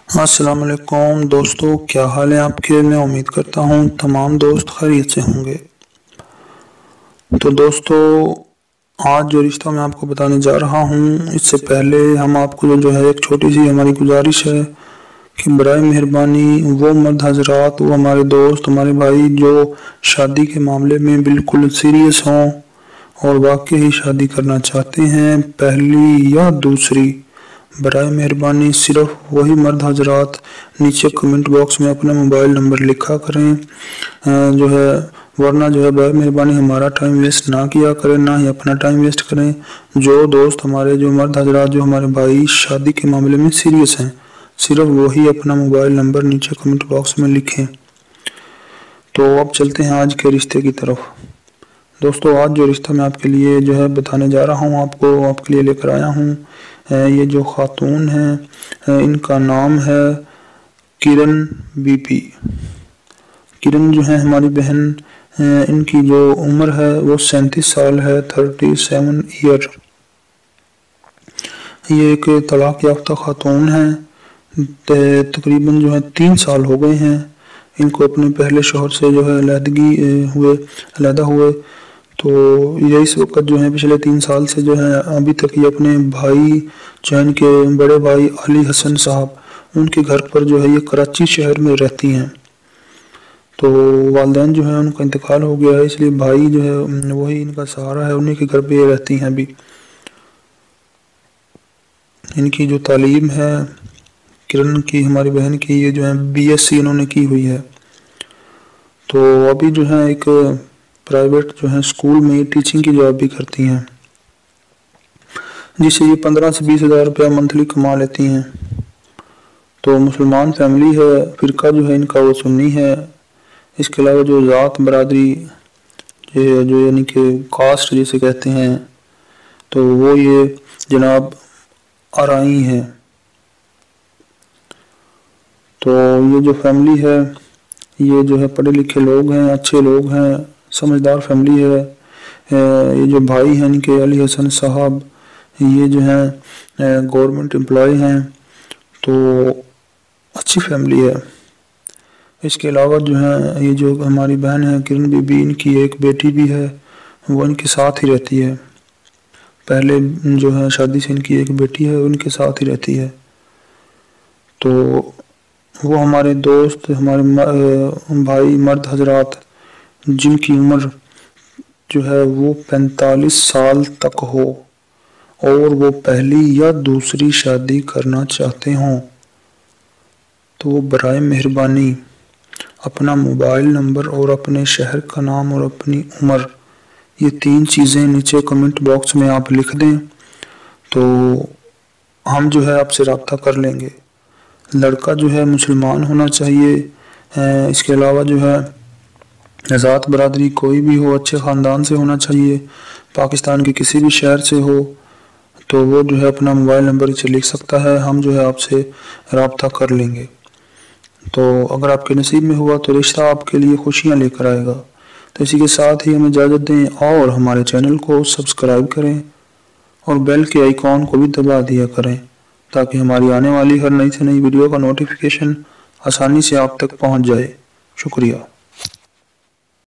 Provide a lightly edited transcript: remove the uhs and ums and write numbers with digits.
अस्सलाम वालेकुम दोस्तों, क्या हाल है आपके। मैं उम्मीद करता हूँ तमाम दोस्त खैरियत से होंगे। तो दोस्तों, आज जो रिश्ता मैं आपको बताने जा रहा हूँ, इससे पहले हम आपको जो है एक छोटी सी हमारी गुजारिश है कि बराए मेहरबानी वो मर्द हजरात, वो हमारे दोस्त, हमारे भाई जो शादी के मामले में बिल्कुल सीरियस हों और वाकई ही शादी करना चाहते हैं, पहली या दूसरी, बराए मेहरबानी सिर्फ वही मर्द हजरात नीचे कमेंट बॉक्स में अपना मोबाइल नंबर लिखा करें। जो है वरना जो है बराए मेहरबानी हमारा टाइम वेस्ट ना किया करें, ना ही अपना टाइम वेस्ट करें। जो दोस्त हमारे, जो मर्द हजरात, जो हमारे भाई शादी के मामले में सीरियस हैं, सिर्फ वही अपना मोबाइल नंबर नीचे कमेंट बॉक्स में लिखें। तो अब चलते हैं आज के रिश्ते की तरफ। दोस्तों, आज जो रिश्ता मैं आपके लिए जो है बताने जा रहा हूँ, आपके लिए लेकर आया हूँ, ये जो खातून है इनका नाम है किरण बीबी। किरण जो है हमारी बहन, इनकी जो उम्र है वो 37 साल है, 37 ईयर। ये एक तलाक याफ्ता खातून है। तकरीबन जो है 3 साल हो गए हैं इनको अपने पहले शौहर से जो है अलहदा हुए। तो ये इस वक्त जो है पिछले 3 साल से जो है अभी तक ये अपने भाई, चैन के बड़े भाई अली हसन साहब, उनके घर पर जो है ये कराची शहर में रहती हैं। तो वालिदैन जो है उनका इंतकाल हो गया है, इसलिए भाई जो है वही इनका सहारा है, उन्हीं के घर पे ये रहती हैं अभी। इनकी जो तालीम है किरण की, हमारी बहन की, ये जो है BSc इन्होंने की हुई है। तो अभी जो है एक प्राइवेट जो है स्कूल में टीचिंग की जॉब भी करती हैं, जिससे ये 15 से 20 हज़ार रुपया मंथली कमा लेती हैं। तो मुसलमान फैमिली है, फ़िरका जो है इनका वो सुन्नी है। इसके अलावा जो ज़ात बरादरी जो यानी कि कास्ट जिसे कहते हैं, तो वो ये जनाब आरई है। तो ये जो फैमिली है ये जो है पढ़े लिखे लोग हैं, अच्छे लोग हैं, समझदार फैमिली है। ये जो भाई हैं इनके अली हसन साहब, ये जो हैं गवर्नमेंट एम्प्लॉय हैं। तो अच्छी फैमिली है। इसके अलावा जो है ये जो हमारी बहन है किरण बीबी, इनकी एक बेटी भी है, वो इनके साथ ही रहती है। पहले जो है शादी से इनकी एक बेटी है, उनके साथ ही रहती है। तो वो हमारे दोस्त, हमारे भाई मर्द हजरात जिनकी उम्र जो है वो 45 साल तक हो और वो पहली या दूसरी शादी करना चाहते हों, तो वो बराए मेहरबानी अपना मोबाइल नंबर और अपने शहर का नाम और अपनी उम्र, ये 3 चीज़ें नीचे कमेंट बॉक्स में आप लिख दें, तो हम जो है आपसे रब्ता कर लेंगे। लड़का जो है मुसलमान होना चाहिए। इसके अलावा जो है ज़ात बरादरी कोई भी हो, अच्छे ख़ानदान से होना चाहिए, पाकिस्तान के किसी भी शहर से हो, तो वो जो है अपना मोबाइल नंबर इसे लिख सकता है, हम जो है आपसे रब्ता कर लेंगे। तो अगर आपके नसीब में हुआ तो रिश्ता आपके लिए खुशियाँ लेकर आएगा। तो इसी के साथ ही हमें इजाज़त दें और हमारे चैनल को सब्सक्राइब करें और बेल के आइकॉन को भी दबा दिया करें, ताकि हमारी आने वाली हर नई से नई वीडियो का नोटिफिकेशन आसानी से आप तक पहुंच जाए। शुक्रिया।